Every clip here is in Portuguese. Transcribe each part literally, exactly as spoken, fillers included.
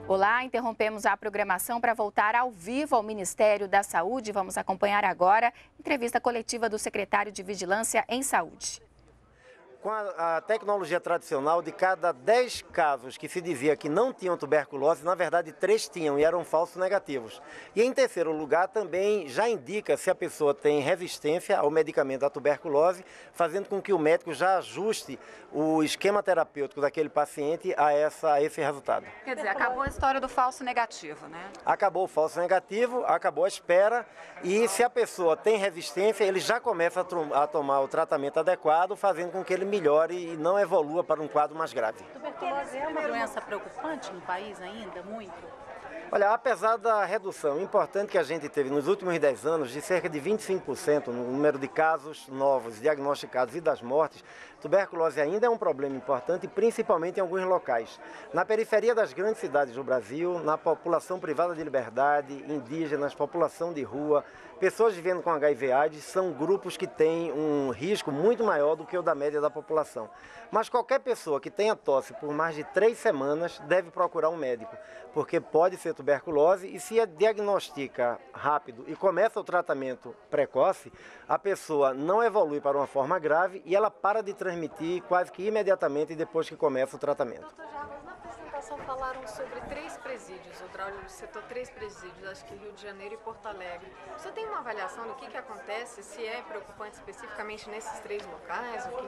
Olá, interrompemos a programação para voltar ao vivo ao Ministério da Saúde. Vamos acompanhar agora a entrevista coletiva do secretário de Vigilância em Saúde. Com a, a tecnologia tradicional, de cada dez casos que se dizia que não tinham tuberculose, na verdade três tinham e eram falsos negativos. E em terceiro lugar, também já indica se a pessoa tem resistência ao medicamento da tuberculose, fazendo com que o médico já ajuste o esquema terapêutico daquele paciente a, essa, a esse resultado. Quer dizer, acabou a história do falso negativo, né? Acabou o falso negativo, acabou a espera e se a pessoa tem resistência, ele já começa a, a tomar o tratamento adequado, fazendo com que ele melhore e não evolua para um quadro mais grave. Tuberculose é uma doença preocupante no país ainda, muito? Olha, apesar da redução importante que a gente teve nos últimos dez anos, de cerca de vinte e cinco por cento no número de casos novos diagnosticados e das mortes, tuberculose ainda é um problema importante, principalmente em alguns locais. Na periferia das grandes cidades do Brasil, na população privada de liberdade, indígenas, população de rua, pessoas vivendo com agá i vê AIDS são grupos que têm um risco muito maior do que o da média da população. Mas qualquer pessoa que tenha tosse por mais de três semanas deve procurar um médico, porque pode ser tuberculose e se diagnostica rápido e começa o tratamento precoce, a pessoa não evolui para uma forma grave e ela para de transmitir quase que imediatamente depois que começa o tratamento. Doutor Jarbas, na apresentação falaram sobre três presídios, o Drauzio citou três presídios, acho que Rio de Janeiro e Porto Alegre. Você tem uma avaliação do que, que acontece, se é preocupante especificamente nesses três locais? O que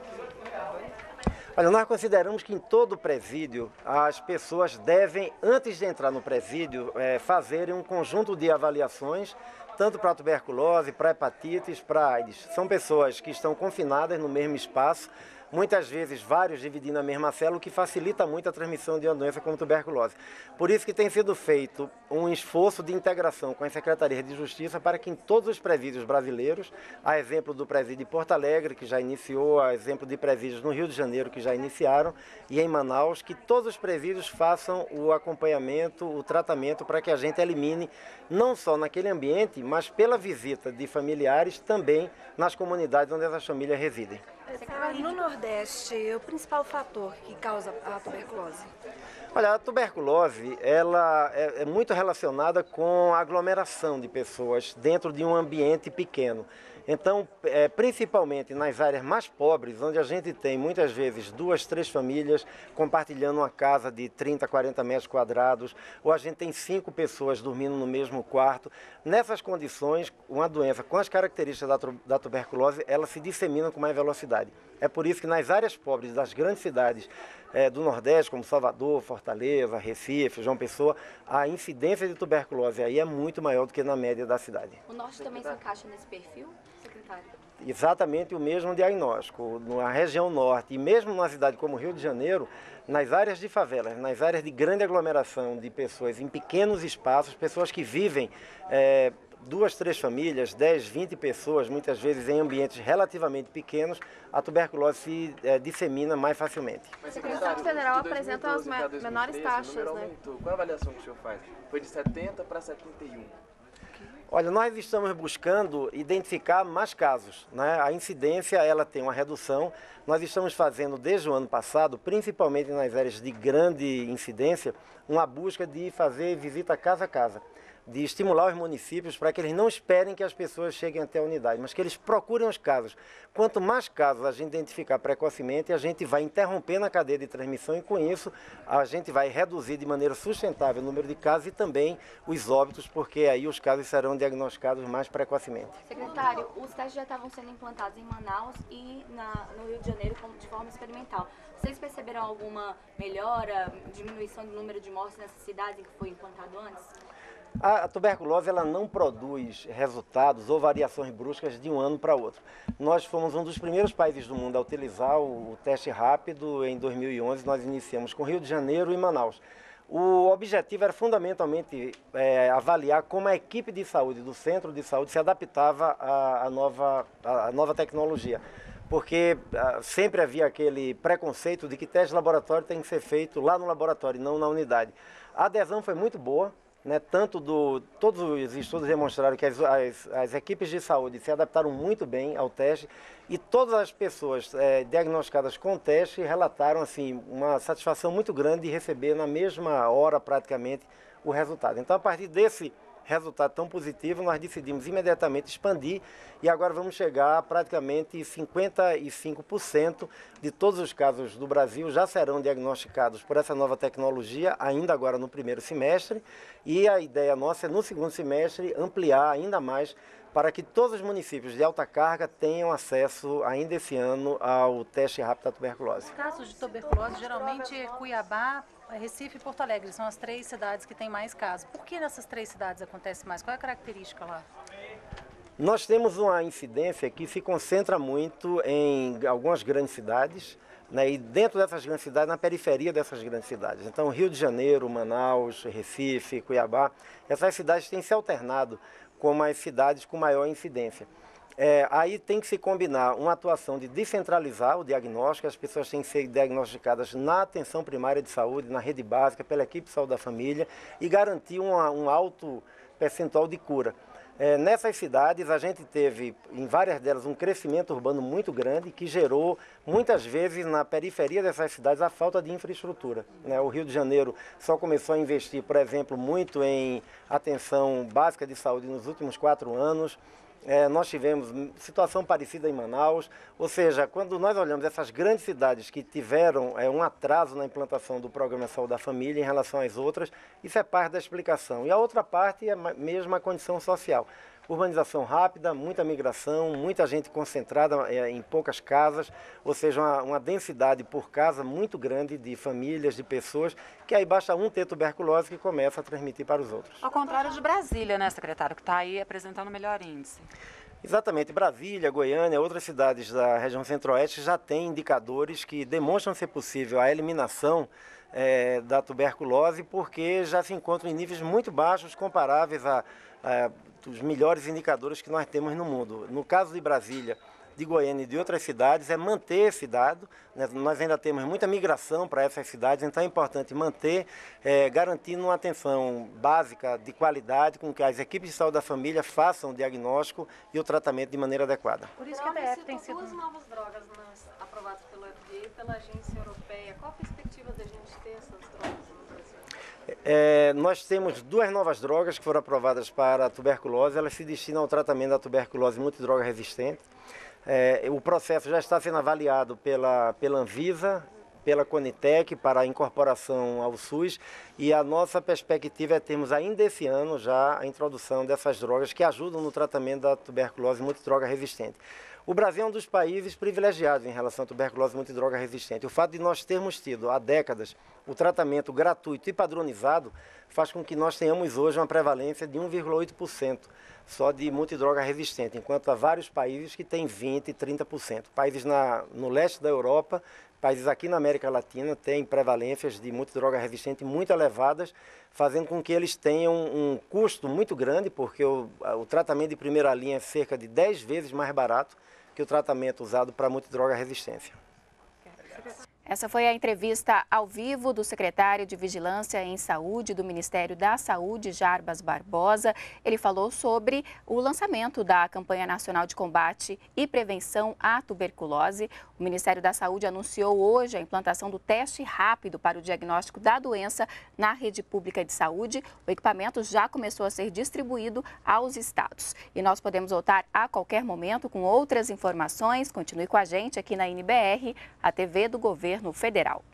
que... Olha, nós consideramos que em todo presídio as pessoas devem, antes de entrar no presídio, é, fazerem um conjunto de avaliações, tanto para tuberculose, para hepatites, para AIDS. São pessoas que estão confinadas no mesmo espaço, muitas vezes vários dividindo a mesma célula, o que facilita muito a transmissão de uma doença como tuberculose. Por isso que tem sido feito um esforço de integração com as secretarias de justiça para que em todos os presídios brasileiros, a exemplo do presídio de Porto Alegre, que já iniciou, a exemplo de presídios no Rio de Janeiro, que já iniciaram, e em Manaus, que todos os presídios façam o acompanhamento, o tratamento, para que a gente elimine, não só naquele ambiente, mas pela visita de familiares também nas comunidades onde essas famílias residem. No Nordeste, o principal fator que causa a tuberculose? Olha, a tuberculose ela é, é muito relacionada com a aglomeração de pessoas dentro de um ambiente pequeno. Então, é, principalmente nas áreas mais pobres, onde a gente tem muitas vezes duas, três famílias compartilhando uma casa de trinta, quarenta metros quadrados, ou a gente tem cinco pessoas dormindo no mesmo quarto. Nessas condições, uma doença com as características da, da tuberculose, ela se dissemina com mais velocidade. É por isso que nas áreas pobres das grandes cidades é, do Nordeste, como Salvador, Fortaleza, Recife, João Pessoa, a incidência de tuberculose aí é muito maior do que na média da cidade. O Norte também se encaixa nesse perfil, secretário? Exatamente o mesmo diagnóstico. Na região Norte e mesmo numa cidade como Rio de Janeiro, nas áreas de favelas, nas áreas de grande aglomeração de pessoas em pequenos espaços, pessoas que vivem é, duas, três famílias, dez, vinte pessoas, muitas vezes em ambientes relativamente pequenos, a tuberculose se é, dissemina mais facilmente. Mas o Secretário Federal apresenta as menores taxas, né? Aumentou. Qual a avaliação que o senhor faz? Foi de setenta para setenta e um. Olha, nós estamos buscando identificar mais casos, né? A incidência ela tem uma redução. Nós estamos fazendo desde o ano passado, principalmente nas áreas de grande incidência, uma busca de fazer visita casa a casa, de estimular os municípios para que eles não esperem que as pessoas cheguem até a unidade, mas que eles procurem os casos. Quanto mais casos a gente identificar precocemente, a gente vai interrompendo a cadeia de transmissão e com isso a gente vai reduzir de maneira sustentável o número de casos e também os óbitos, porque aí os casos serão diagnosticados mais precocemente. Secretário, os testes já estavam sendo implantados em Manaus e na, no Rio de Janeiro como de forma experimental. Vocês perceberam alguma melhora, diminuição do número de mortes nessas cidades em que foi implantado antes? A tuberculose ela não produz resultados ou variações bruscas de um ano para outro. Nós fomos um dos primeiros países do mundo a utilizar o, o teste rápido. Em dois mil e onze nós iniciamos com Rio de Janeiro e Manaus. O objetivo era fundamentalmente é, avaliar como a equipe de saúde do centro de saúde se adaptava à, à, nova, à nova tecnologia. Porque uh, sempre havia aquele preconceito de que teste de laboratório tem que ser feito lá no laboratório, não na unidade. A adesão foi muito boa. né, tanto do, todos os estudos demonstraram que as, as, as equipes de saúde se adaptaram muito bem ao teste e todas as pessoas é, diagnosticadas com o teste relataram assim, uma satisfação muito grande de receber na mesma hora praticamente o resultado. Então, a partir desse resultado tão positivo, nós decidimos imediatamente expandir e agora vamos chegar a praticamente cinquenta e cinco por cento de todos os casos do Brasil já serão diagnosticados por essa nova tecnologia, ainda agora no primeiro semestre, e a ideia nossa é no segundo semestre ampliar ainda mais para que todos os municípios de alta carga tenham acesso ainda esse ano ao teste rápido da tuberculose. Casos de tuberculose, geralmente Cuiabá, Recife e Porto Alegre são as três cidades que têm mais casos. Por que nessas três cidades acontece mais? Qual é a característica lá? Nós temos uma incidência que se concentra muito em algumas grandes cidades, né, e dentro dessas grandes cidades, na periferia dessas grandes cidades. Então, Rio de Janeiro, Manaus, Recife, Cuiabá, essas cidades têm se alternado como as cidades com maior incidência. É, aí tem que se combinar uma atuação de descentralizar o diagnóstico, as pessoas têm que ser diagnosticadas na atenção primária de saúde, na rede básica, pela equipe de saúde da família e garantir uma, um alto percentual de cura. É, nessas cidades a gente teve, em várias delas, um crescimento urbano muito grande que gerou, muitas vezes, na periferia dessas cidades, a falta de infraestrutura, né? O Rio de Janeiro só começou a investir, por exemplo, muito em atenção básica de saúde nos últimos quatro anos. É, nós tivemos situação parecida em Manaus, ou seja, quando nós olhamos essas grandes cidades que tiveram é, um atraso na implantação do Programa Saúde da Família em relação às outras, isso é parte da explicação. E a outra parte é mesmo a condição social. Urbanização rápida, muita migração, muita gente concentrada é, em poucas casas, ou seja, uma, uma densidade por casa muito grande de famílias, de pessoas, que aí basta um ter tuberculose que começa a transmitir para os outros. Ao contrário de Brasília, né, secretário, que está aí apresentando o melhor índice. Exatamente, Brasília, Goiânia, outras cidades da região centro-oeste já têm indicadores que demonstram ser possível a eliminação é, da tuberculose, porque já se encontram em níveis muito baixos, comparáveis a, a os melhores indicadores que nós temos no mundo. No caso de Brasília, de Goiânia e de outras cidades, é manter esse dado, né? Nós ainda temos muita migração para essas cidades, então é importante manter, é, garantindo uma atenção básica de qualidade, com que as equipes de saúde da família façam o diagnóstico e o tratamento de maneira adequada. Por isso que a D F tem sido... duas novas drogas nas, aprovadas pelo F D A e pela agência europeia. Qual a perspectiva da gente ter essas drogas no Brasil? É, nós temos duas novas drogas que foram aprovadas para a tuberculose, elas se destinam ao tratamento da tuberculose multidroga resistente. É, o processo já está sendo avaliado pela, pela Anvisa, pela Conitec para a incorporação ao SUS e a nossa perspectiva é termos ainda esse ano já a introdução dessas drogas que ajudam no tratamento da tuberculose multidroga resistente. O Brasil é um dos países privilegiados em relação à tuberculose multidroga resistente. O fato de nós termos tido há décadas o tratamento gratuito e padronizado faz com que nós tenhamos hoje uma prevalência de um vírgula oito por cento só de multidroga resistente, enquanto há vários países que têm vinte por cento, trinta por cento. Países na, no leste da Europa, países aqui na América Latina têm prevalências de multidroga resistente muito elevadas, fazendo com que eles tenham um custo muito grande, porque o, o tratamento de primeira linha é cerca de dez vezes mais barato que o tratamento usado para multidroga resistência. Essa foi a entrevista ao vivo do secretário de Vigilância em Saúde do Ministério da Saúde, Jarbas Barbosa. Ele falou sobre o lançamento da Campanha Nacional de Combate e Prevenção à Tuberculose. O Ministério da Saúde anunciou hoje a implantação do teste rápido para o diagnóstico da doença na rede pública de saúde. O equipamento já começou a ser distribuído aos estados. E nós podemos voltar a qualquer momento com outras informações. Continue com a gente aqui na N B R, a T V do Governo Federal.